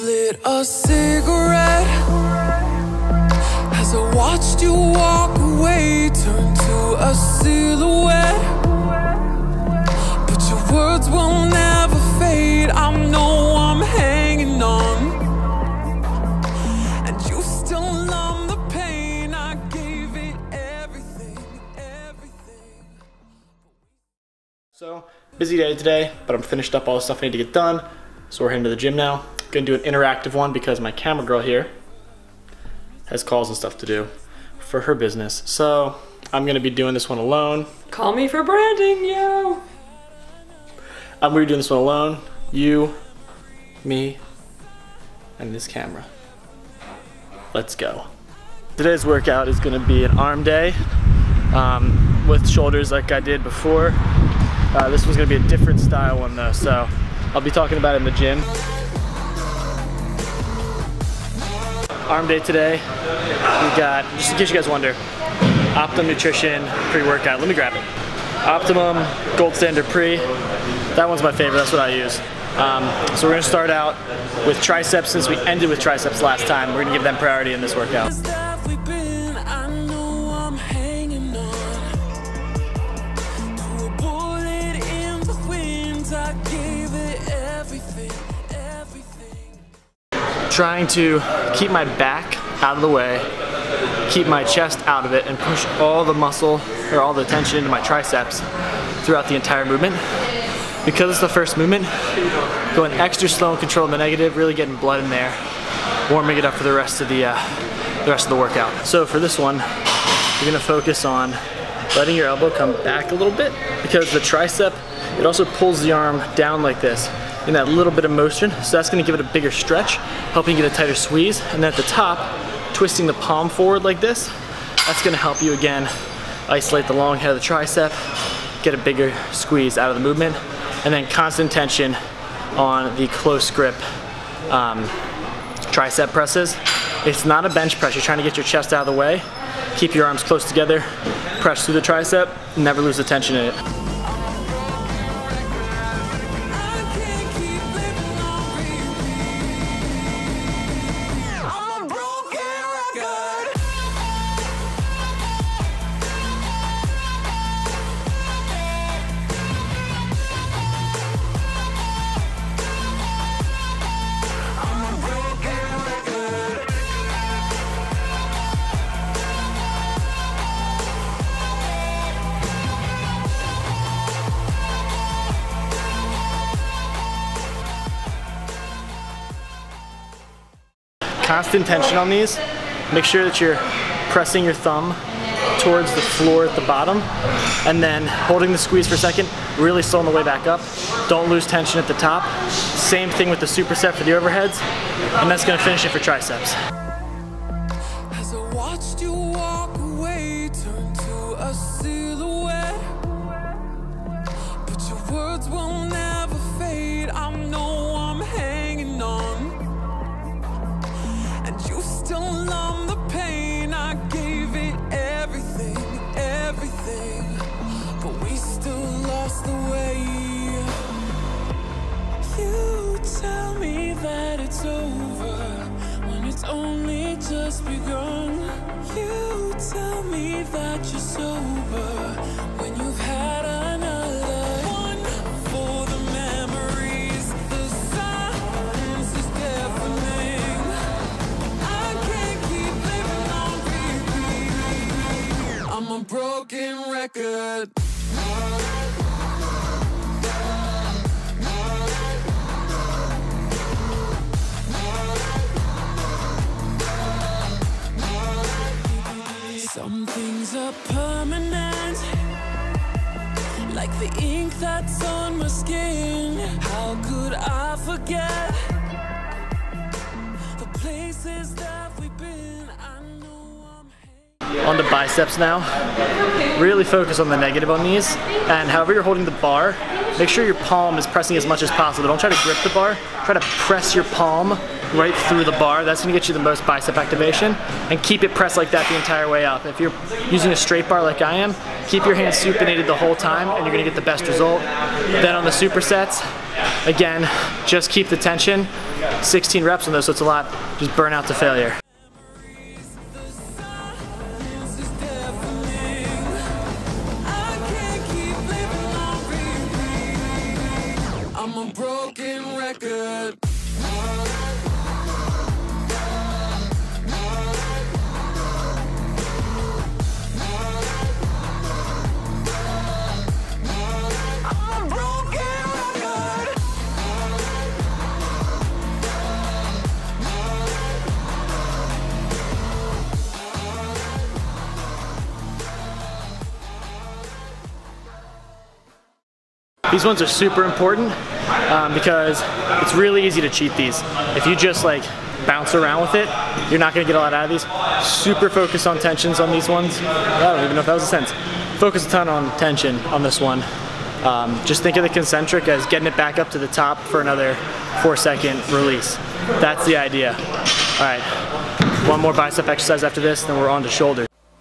lit a cigarette as I watched you walk away, turn to a silhouette. But your words will never fade. I know I'm hanging on, and you still numb the pain. I gave it everything, everything. So, busy day today, but I'm finished up all the stuff I need to get done. So we're heading to the gym now. Gonna do an interactive one because my camera girl here has calls and stuff to do for her business. So I'm gonna be doing this one alone. Call me for branding, yo! I'm gonna be doing this one alone. You, me, and this camera. Let's go. Today's workout is gonna be an arm day with shoulders like I did before. This one's gonna be a different style one though, so I'll be talking about it in the gym. Arm day today. We got, just in case you guys wonder, Optimum Nutrition pre-workout. Let me grab it. Optimum Gold Standard Pre. That one's my favorite, that's what I use. So we're gonna start out with triceps since we ended with triceps last time. We're gonna give them priority in this workout. Trying to keep my back out of the way, keep my chest out of it, and push all the muscle or all the tension into my triceps throughout the entire movement. Because it's the first movement, going extra slow and controlling the negative, really getting blood in there, warming it up for the rest of the workout. So for this one, you're gonna focus on letting your elbow come back a little bit, because the tricep, it also pulls the arm down like this in that little bit of motion, so that's gonna give it a bigger stretch, helping get a tighter squeeze. And then at the top, twisting the palm forward like this, that's gonna help you again isolate the long head of the tricep, get a bigger squeeze out of the movement, and then constant tension on the close grip tricep presses. It's not a bench press, you're trying to get your chest out of the way, keep your arms close together, press through the tricep, never lose the tension in it. Constant tension on these. Make sure that you're pressing your thumb towards the floor at the bottom, and then holding the squeeze for a second, really slowing the way back up. Don't lose tension at the top. Same thing with the superset for the overheads, and that's gonna finish it for triceps. As I watched you walk away, turn to a silhouette. But your words will never fade. I know I'm hanging on, and you still numb the pain. I gave it everything, everything, but we still lost the way. You tell me that it's over when it's only just begun. You tell me that you're sober when you've had another one. For the memories, the silence is deafening. I can't keep living on repeat. I'm a broken record. Some things are permanent, like the ink that's on my skin. How could I forget the places that we've been? I know I'm On the biceps now. Really focus on the negative on these, and however you're holding the bar, make sure your palm is pressing as much as possible. Don't try to grip the bar, try to press your palm right through the bar. That's gonna get you the most bicep activation, and keep it pressed like that the entire way up. If you're using a straight bar like I am, keep your hands supinated the whole time and you're gonna get the best result. Then on the supersets, again, just keep the tension 16 reps on those, so it's a lot. Just burn out to failure. I'm a broken record. These ones are super important because it's really easy to cheat these. If you just like bounce around with it, you're not gonna get a lot out of these. Super focus on tensions on these ones. I don't even know if that was a sentence. Focus a ton on tension on this one. Just think of the concentric as getting it back up to the top for another 4-second release. That's the idea. All right, one more bicep exercise after this, then we're on to shoulder.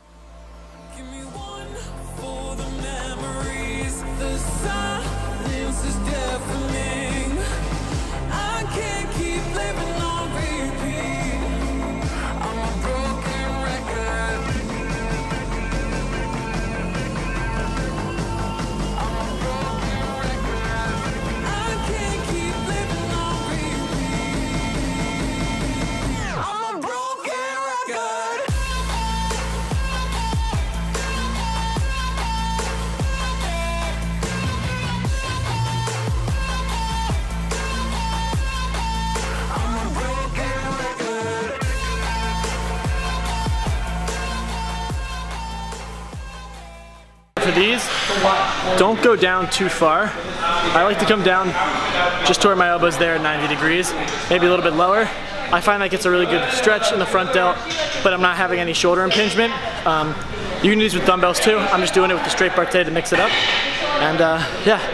For these, don't go down too far. I like to come down just to where my elbow's there at 90 degrees, maybe a little bit lower. I find that gets a really good stretch in the front delt, but I'm not having any shoulder impingement. You can do these with dumbbells too. I'm just doing it with the straight bar today to mix it up. And yeah.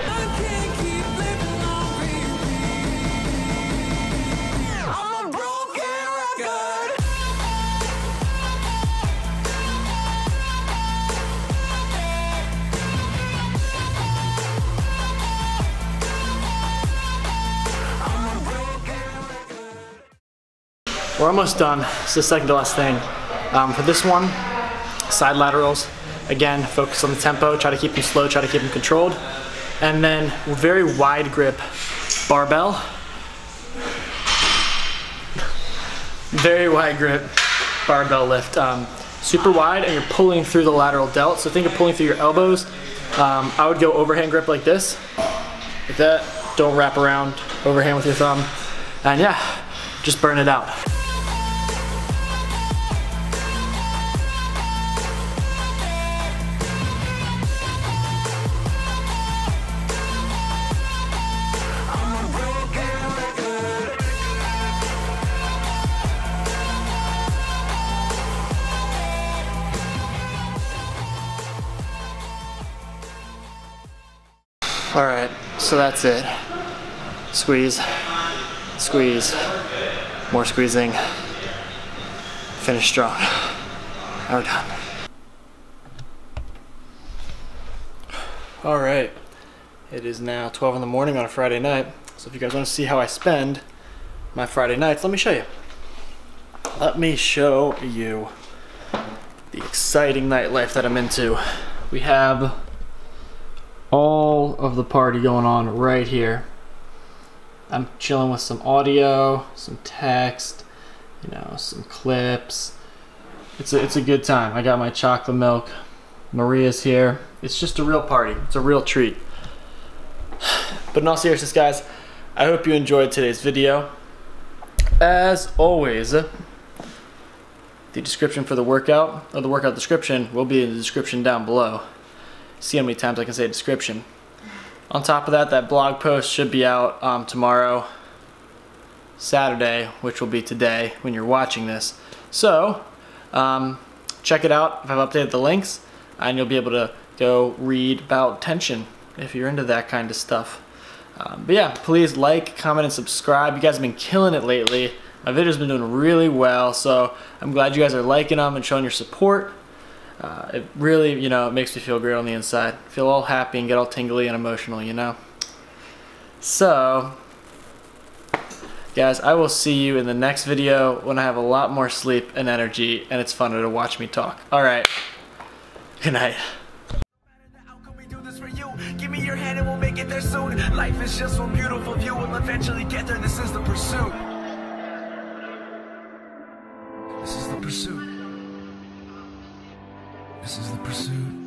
We're almost done. This is the second to last thing. For this one, side laterals. Again, focus on the tempo, try to keep them slow, try to keep them controlled. And then very wide grip barbell. Very wide grip barbell lift. Super wide, and you're pulling through the lateral delt. So think of pulling through your elbows. I would go overhand grip like this. Like that. Don't wrap around overhand with your thumb. And yeah, just burn it out. All right, so that's it. Squeeze, squeeze, more squeezing, finish strong. Now we're done. All right, it is now 12 in the morning on a Friday night. So if you guys want to see how I spend my Friday nights, let me show you. Let me show you the exciting nightlife that I'm into. We have all of the party going on right here. I'm chilling with some audio, some text, you know, some clips. It's a good time. I got my chocolate milk. Maria's here. It's just a real party. It's a real treat. But in all seriousness, guys, I hope you enjoyed today's video. As always, the description for the workout, or the workout description, will be in the description down below. See how many times I can say description. On top of that, that blog post should be out tomorrow, Saturday, which will be today when you're watching this. So, check it out. I've updated the links, and you'll be able to go read about tension if you're into that kind of stuff. But yeah, please like, comment, and subscribe. You guys have been killing it lately. My video's been doing really well, so I'm glad you guys are liking them and showing your support. It really, you know, it makes me feel great on the inside. Feel all happy and get all tingly and emotional, you know? So, Guys, I will see you in the next video when I have a lot more sleep and energy and it's funner to watch me talk. Alright, good night. Give me your hand and we'll make it there soon. Life is just one beautiful view. We'll eventually get there. This is the pursuit. This is the pursuit. This is the pursuit.